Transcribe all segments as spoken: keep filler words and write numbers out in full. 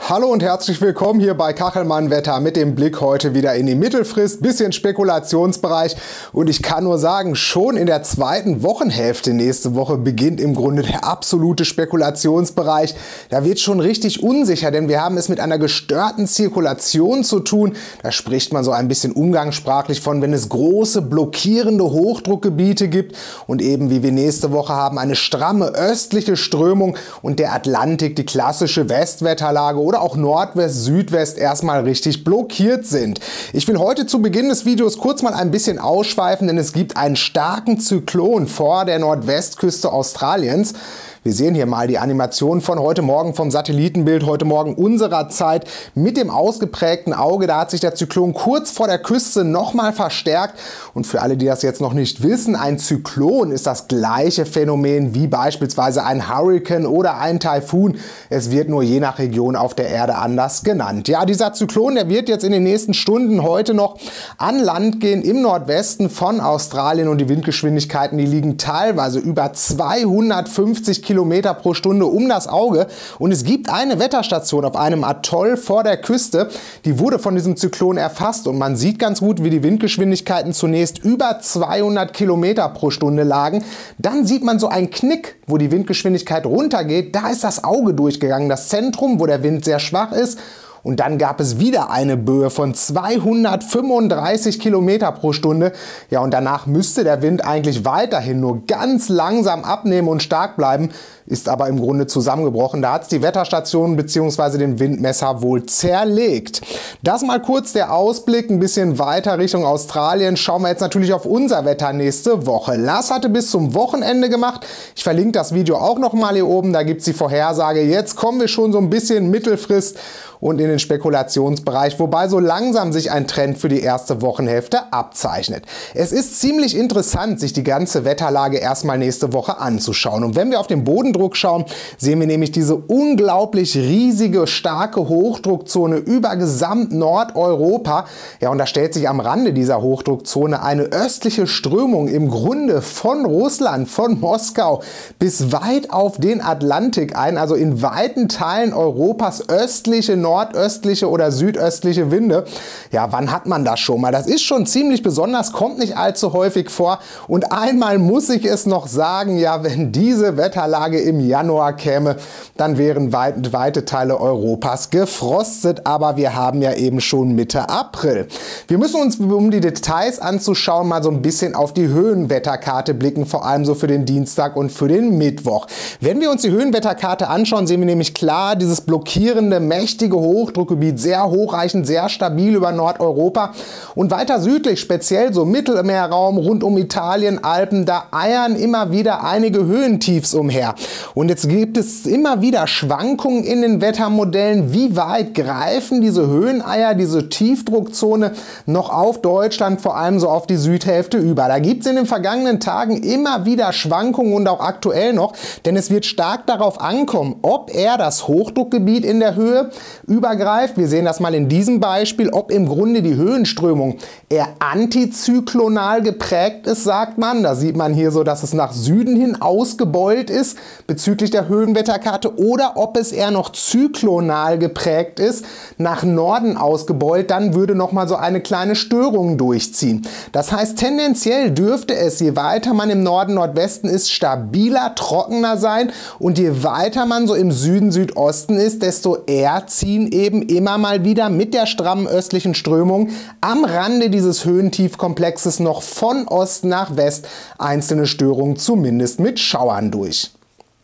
Hallo und herzlich willkommen hier bei Kachelmann Wetter mit dem Blick heute wieder in die Mittelfrist, bisschen Spekulationsbereich, und ich kann nur sagen, schon in der zweiten Wochenhälfte nächste Woche beginnt im Grunde der absolute Spekulationsbereich. Da wird schon richtig unsicher, denn wir haben es mit einer gestörten Zirkulation zu tun. Da spricht man so ein bisschen umgangssprachlich von, wenn es große blockierende Hochdruckgebiete gibt, und eben wie wir nächste Woche haben, eine stramme östliche Strömung und der Atlantik, die klassische Westwetterlage oder auch Nordwest, Südwest erstmal richtig blockiert sind. Ich will heute zu Beginn des Videos kurz mal ein bisschen ausschweifen, denn es gibt einen starken Zyklon vor der Nordwestküste Australiens. Wir sehen hier mal die Animation von heute Morgen vom Satellitenbild, heute Morgen unserer Zeit, mit dem ausgeprägten Auge. Da hat sich der Zyklon kurz vor der Küste nochmal verstärkt. Und für alle, die das jetzt noch nicht wissen, ein Zyklon ist das gleiche Phänomen wie beispielsweise ein Hurrikan oder ein Taifun. Es wird nur je nach Region auf der Erde anders genannt. Ja, dieser Zyklon, der wird jetzt in den nächsten Stunden heute noch an Land gehen im Nordwesten von Australien, und die Windgeschwindigkeiten, die liegen teilweise über zweihundertfünfzig Kilometer pro Stunde um das Auge. Und es gibt eine Wetterstation auf einem Atoll vor der Küste, die wurde von diesem Zyklon erfasst, und man sieht ganz gut, wie die Windgeschwindigkeiten zunächst über zweihundert Kilometer pro Stunde lagen. Dann sieht man so einen Knick, wo die Windgeschwindigkeit runtergeht. Da ist das Auge durchgegangen, das Zentrum, wo der Wind sehr schwach ist. Und dann gab es wieder eine Böe von zweihundertfünfunddreißig Kilometer pro Stunde. Ja, und danach müsste der Wind eigentlich weiterhin nur ganz langsam abnehmen und stark bleiben, ist aber im Grunde zusammengebrochen. Da hat es die Wetterstation bzw. den Windmesser wohl zerlegt. Das mal kurz der Ausblick, ein bisschen weiter Richtung Australien. Schauen wir jetzt natürlich auf unser Wetter nächste Woche. Lars hatte bis zum Wochenende gemacht. Ich verlinke das Video auch noch mal hier oben, da gibt es die Vorhersage. Jetzt kommen wir schon so ein bisschen Mittelfrist und in den Spekulationsbereich, wobei so langsam sich ein Trend für die erste Wochenhälfte abzeichnet. Es ist ziemlich interessant, sich die ganze Wetterlage erstmal nächste Woche anzuschauen. Und wenn wir auf den Bodendruck schauen, sehen wir nämlich diese unglaublich riesige, starke Hochdruckzone über gesamt Nordeuropa. Ja, und da stellt sich am Rande dieser Hochdruckzone eine östliche Strömung im Grunde von Russland, von Moskau bis weit auf den Atlantik ein, also in weiten Teilen Europas östliche, nordöstliche oder südöstliche Winde. Ja, wann hat man das schon mal? Das ist schon ziemlich besonders, kommt nicht allzu häufig vor. Und einmal muss ich es noch sagen, ja, wenn diese Wetterlage im Januar käme, dann wären weit, weite Teile Europas gefrostet. Aber wir haben ja eben schon Mitte April. Wir müssen uns, um die Details anzuschauen, mal so ein bisschen auf die Höhenwetterkarte blicken, vor allem so für den Dienstag und für den Mittwoch. Wenn wir uns die Höhenwetterkarte anschauen, sehen wir nämlich klar dieses blockierende, mächtige Hochdruckgebiet, sehr hochreichend, sehr stabil über Nordeuropa, und weiter südlich, speziell so Mittelmeerraum rund um Italien, Alpen, da eiern immer wieder einige Höhentiefs umher. Und jetzt gibt es immer wieder Schwankungen in den Wettermodellen. Wie weit greifen diese Höheneier, diese Tiefdruckzone noch auf Deutschland, vor allem so auf die Südhälfte über? Da gibt es in den vergangenen Tagen immer wieder Schwankungen und auch aktuell noch, denn es wird stark darauf ankommen, ob er das Hochdruckgebiet in der Höhe übergreift. Wir sehen das mal in diesem Beispiel, ob im Grunde die Höhenströmung eher antizyklonal geprägt ist, sagt man. Da sieht man hier so, dass es nach Süden hin ausgebeult ist bezüglich der Höhenwetterkarte, oder ob es eher noch zyklonal geprägt ist, nach Norden ausgebeult. Dann würde noch mal so eine kleine Störung durchziehen. Das heißt, tendenziell dürfte es, je weiter man im Norden, Nordwesten ist, stabiler, trockener sein, und je weiter man so im Süden, Südosten ist, desto eher ziehen eben immer mal wieder mit der strammen östlichen Strömung am Rande dieses Höhentiefkomplexes noch von Ost nach West einzelne Störungen zumindest mit Schauern durch.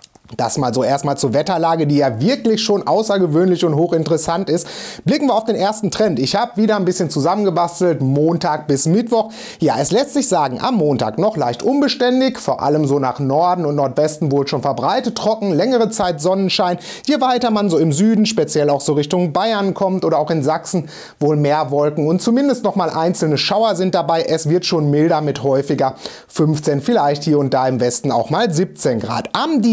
Das mal so erstmal zur Wetterlage, die ja wirklich schon außergewöhnlich und hochinteressant ist. Blicken wir auf den ersten Trend. Ich habe wieder ein bisschen zusammengebastelt, Montag bis Mittwoch. Ja, es lässt sich sagen, am Montag noch leicht unbeständig, vor allem so nach Norden und Nordwesten wohl schon verbreitet trocken, längere Zeit Sonnenschein. Je weiter man so im Süden, speziell auch so Richtung Bayern kommt oder auch in Sachsen, wohl mehr Wolken und zumindest noch mal einzelne Schauer sind dabei. Es wird schon milder mit häufiger fünfzehn, vielleicht hier und da im Westen auch mal siebzehn Grad. Am Dienstag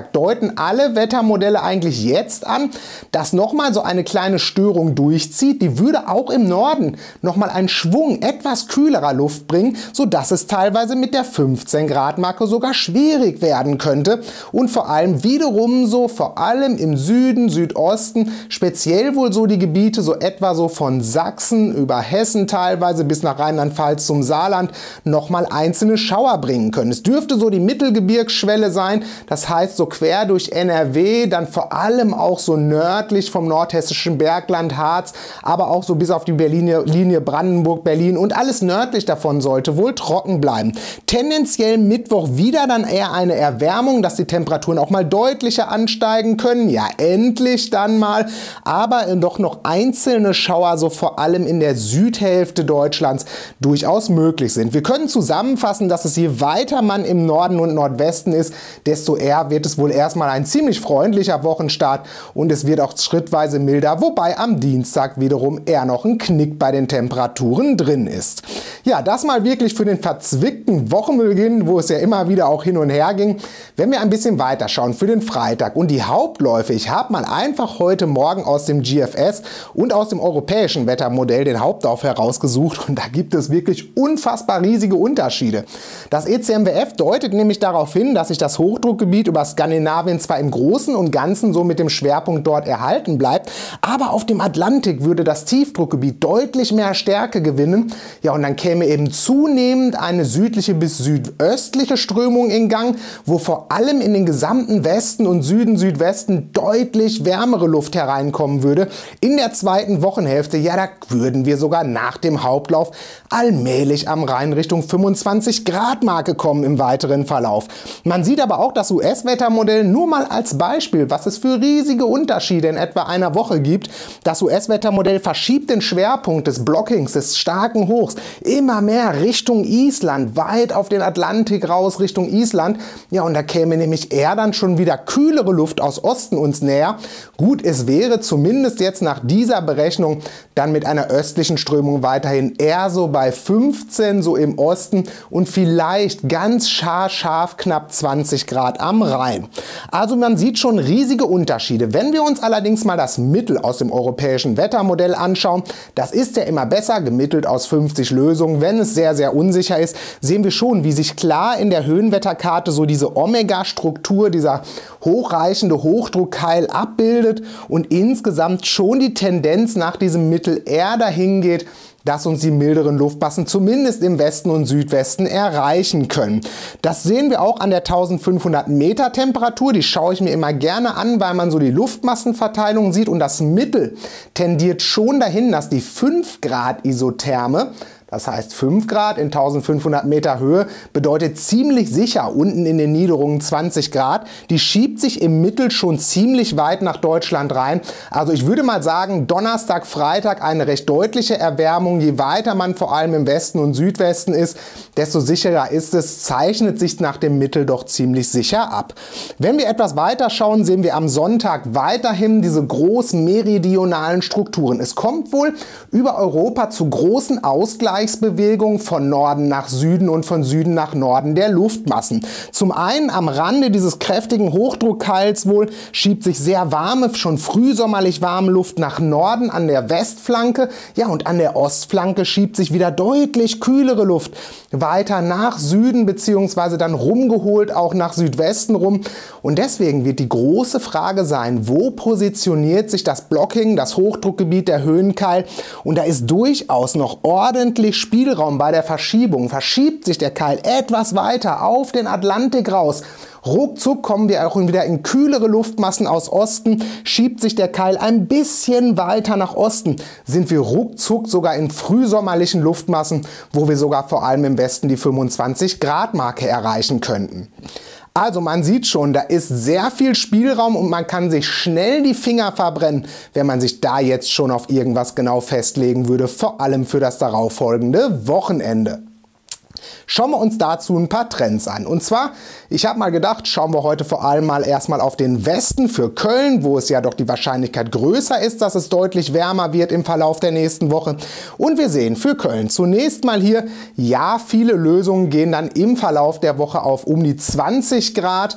Freitag deuten alle Wettermodelle eigentlich jetzt an, dass nochmal so eine kleine Störung durchzieht. Die würde auch im Norden nochmal einen Schwung etwas kühlerer Luft bringen, sodass es teilweise mit der fünfzehn Grad Marke sogar schwierig werden könnte. Und vor allem wiederum so, vor allem im Süden, Südosten, speziell wohl so die Gebiete so etwa so von Sachsen über Hessen teilweise bis nach Rheinland-Pfalz zum Saarland nochmal einzelne Schauer bringen können. Es dürfte so die Mittelgebirgsschwelle sein, das heißt so quer durch N R W, dann vor allem auch so nördlich vom nordhessischen Bergland, Harz, aber auch so bis auf die Berliner Linie Brandenburg-Berlin und alles nördlich davon sollte wohl trocken bleiben. Tendenziell Mittwoch wieder dann eher eine Erwärmung, dass die Temperaturen auch mal deutlicher ansteigen können. Ja, endlich dann mal, aber doch noch einzelne Schauer, so vor allem in der Südhälfte Deutschlands, durchaus möglich sind. Wir können zusammenfassen, dass es je weiter man im Norden und Nordwesten ist, desto eher wird es wohl erstmal ein ziemlich freundlicher Wochenstart und es wird auch schrittweise milder, wobei am Dienstag wiederum eher noch ein Knick bei den Temperaturen drin ist. Ja, das mal wirklich für den verzwickten Wochenbeginn, wo es ja immer wieder auch hin und her ging. Wenn wir ein bisschen weiter schauen für den Freitag und die Hauptläufe, ich habe mal einfach heute Morgen aus dem G F S und aus dem europäischen Wettermodell den Hauptlauf herausgesucht und da gibt es wirklich unfassbar riesige Unterschiede. Das E C M W F deutet nämlich darauf hin, dass sich das Hochdruckgebiet über Skandinavien zwar im Großen und Ganzen so mit dem Schwerpunkt dort erhalten bleibt, aber auf dem Atlantik würde das Tiefdruckgebiet deutlich mehr Stärke gewinnen. Ja, und dann käme eben zunehmend eine südliche bis südöstliche Strömung in Gang, wo vor allem in den gesamten Westen und Süden, Südwesten deutlich wärmere Luft hereinkommen würde. In der zweiten Wochenhälfte, ja, da würden wir sogar nach dem Hauptlauf allmählich am Rhein Richtung fünfundzwanzig Grad Marke kommen im weiteren Verlauf. Man sieht aber auch das U S-Wettermodell nur mal als Beispiel, was es für riesige Unterschiede in etwa einer Woche gibt. Das U S-Wettermodell verschiebt den Schwerpunkt des Blockings, des starken Hochs, immer mehr Richtung Island, weit auf den Atlantik raus Richtung Island. Ja, und da käme nämlich eher dann schon wieder kühlere Luft aus Osten uns näher. Gut, es wäre zumindest jetzt nach dieser Berechnung dann mit einer östlichen Strömung weiterhin eher so bei fünfzehn, so im Osten und vielleicht ganz scharf, scharf knapp zwanzig Grad am Rhein. Also man sieht schon riesige Unterschiede. Wenn wir uns allerdings mal das Mittel aus dem europäischen Wettermodell anschauen, das ist ja immer besser, gemittelt aus fünfzig Lösungen. Wenn es sehr, sehr unsicher ist, sehen wir schon, wie sich klar in der Höhenwetterkarte so diese Omega-Struktur, dieser hochreichende Hochdruckkeil abbildet und insgesamt schon die Tendenz nach diesem Mittel eher dahin geht, dass uns die milderen Luftmassen zumindest im Westen und Südwesten erreichen können. Das sehen wir auch an der eintausendfünfhundert Meter Temperatur, die schaue ich mir immer gerne an, weil man so die Luftmassenverteilung sieht und das Mittel tendiert schon dahin, dass die fünf Grad Isotherme, das heißt fünf Grad in eintausendfünfhundert Meter Höhe, bedeutet ziemlich sicher unten in den Niederungen zwanzig Grad. Die schiebt sich im Mittel schon ziemlich weit nach Deutschland rein. Also ich würde mal sagen, Donnerstag, Freitag eine recht deutliche Erwärmung. Je weiter man vor allem im Westen und Südwesten ist, desto sicherer ist es, zeichnet sich nach dem Mittel doch ziemlich sicher ab. Wenn wir etwas weiter schauen, sehen wir am Sonntag weiterhin diese großen meridionalen Strukturen. Es kommt wohl über Europa zu großen Ausgleichsbewegungen von Norden nach Süden und von Süden nach Norden der Luftmassen. Zum einen am Rande dieses kräftigen Hochdruckkeils wohl schiebt sich sehr warme, schon frühsommerlich warme Luft nach Norden an der Westflanke. Ja, und an der Ostflanke schiebt sich wieder deutlich kühlere Luft weiter nach Süden bzw. dann rumgeholt auch nach Südwesten rum. Und deswegen wird die große Frage sein, wo positioniert sich das Blocking, das Hochdruckgebiet, der Höhenkeil? Und da ist durchaus noch ordentlich Spielraum bei der Verschiebung. Verschiebt sich der Keil etwas weiter auf den Atlantik raus. Ruckzuck kommen wir auch wieder in kühlere Luftmassen aus Osten, schiebt sich der Keil ein bisschen weiter nach Osten, sind wir ruckzuck sogar in frühsommerlichen Luftmassen, wo wir sogar vor allem im Westen die fünfundzwanzig Grad Marke erreichen könnten. Also man sieht schon, da ist sehr viel Spielraum und man kann sich schnell die Finger verbrennen, wenn man sich da jetzt schon auf irgendwas genau festlegen würde, vor allem für das darauffolgende Wochenende. Schauen wir uns dazu ein paar Trends an. Und zwar, ich habe mal gedacht, schauen wir heute vor allem mal erstmal auf den Westen für Köln, wo es ja doch die Wahrscheinlichkeit größer ist, dass es deutlich wärmer wird im Verlauf der nächsten Woche. Und wir sehen für Köln zunächst mal hier, ja, viele Lösungen gehen dann im Verlauf der Woche auf um die zwanzig Grad.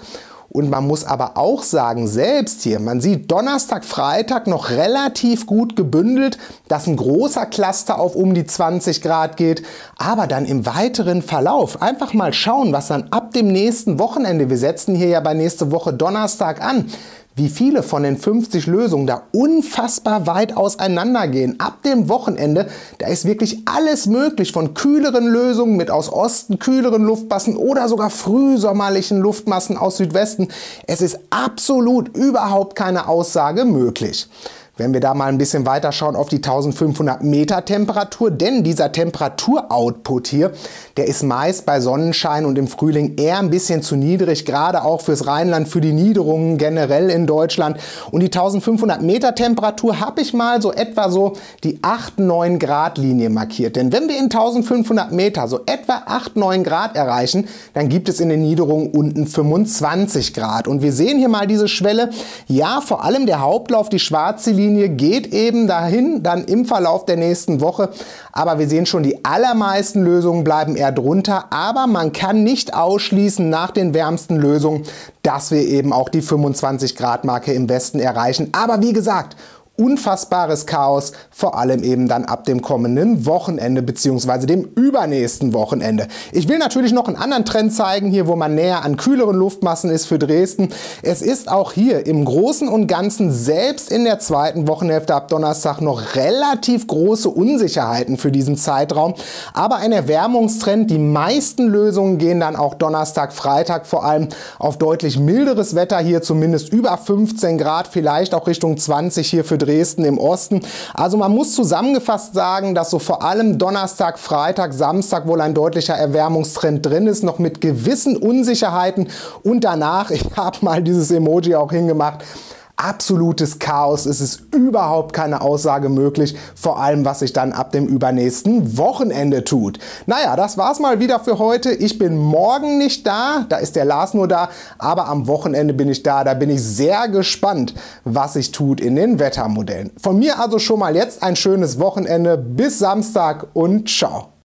Und man muss aber auch sagen, selbst hier, man sieht Donnerstag, Freitag noch relativ gut gebündelt, dass ein großer Cluster auf um die zwanzig Grad geht. Aber dann im weiteren Verlauf einfach mal schauen, was dann ab dem nächsten Wochenende, wir setzen hier ja bei nächste Woche Donnerstag an, wie viele von den fünfzig Lösungen da unfassbar weit auseinandergehen. Ab dem Wochenende, da ist wirklich alles möglich, von kühleren Lösungen mit aus Osten kühleren Luftmassen oder sogar frühsommerlichen Luftmassen aus Südwesten. Es ist absolut überhaupt keine Aussage möglich. Wenn wir da mal ein bisschen weiter schauen auf die eintausendfünfhundert Meter Temperatur, denn dieser Temperaturoutput hier, der ist meist bei Sonnenschein und im Frühling eher ein bisschen zu niedrig, gerade auch fürs Rheinland, für die Niederungen generell in Deutschland. Und die eintausendfünfhundert Meter Temperatur habe ich mal so etwa so die acht neun Grad Linie markiert. Denn wenn wir in eintausendfünfhundert Meter so etwa acht neun Grad erreichen, dann gibt es in den Niederungen unten fünfundzwanzig Grad. Und wir sehen hier mal diese Schwelle. Ja, vor allem der Hauptlauf, die schwarze Linie, geht eben dahin, dann im Verlauf der nächsten Woche. Aber wir sehen schon, die allermeisten Lösungen bleiben eher drunter. Aber man kann nicht ausschließen nach den wärmsten Lösungen, dass wir eben auch die fünfundzwanzig Grad Marke im Westen erreichen. Aber wie gesagt, unfassbares Chaos, vor allem eben dann ab dem kommenden Wochenende bzw. dem übernächsten Wochenende. Ich will natürlich noch einen anderen Trend zeigen, hier wo man näher an kühleren Luftmassen ist für Dresden. Es ist auch hier im Großen und Ganzen selbst in der zweiten Wochenhälfte ab Donnerstag noch relativ große Unsicherheiten für diesen Zeitraum. Aber ein Erwärmungstrend, die meisten Lösungen gehen dann auch Donnerstag, Freitag vor allem auf deutlich milderes Wetter, hier zumindest über fünfzehn Grad, vielleicht auch Richtung zwanzig hier für Dresden. Dresden im Osten. Also man muss zusammengefasst sagen, dass so vor allem Donnerstag, Freitag, Samstag wohl ein deutlicher Erwärmungstrend drin ist, noch mit gewissen Unsicherheiten. Und danach, ich habe mal dieses Emoji auch hingemacht, absolutes Chaos. Es ist überhaupt keine Aussage möglich, vor allem was sich dann ab dem übernächsten Wochenende tut. Naja, das war's mal wieder für heute. Ich bin morgen nicht da, da ist der Lars nur da, aber am Wochenende bin ich da. Da bin ich sehr gespannt, was sich tut in den Wettermodellen. Von mir also schon mal jetzt ein schönes Wochenende. Bis Samstag und ciao.